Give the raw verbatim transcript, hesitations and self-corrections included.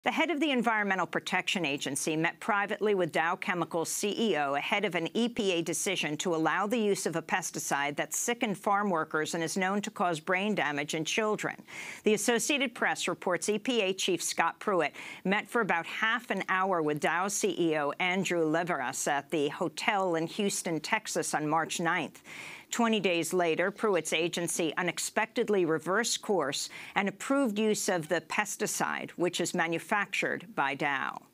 The head of the Environmental Protection Agency met privately with Dow Chemical's C E O ahead of an E P A decision to allow the use of a pesticide that sickened farm workers and is known to cause brain damage in children. The Associated Press reports E P A Chief Scott Pruitt met for about half an hour with Dow C E O Andrew Leveras at the hotel in Houston, Texas on March ninth. Twenty days later, Pruitt's agency unexpectedly reversed course and approved use of the pesticide, which is manufactured by Dow.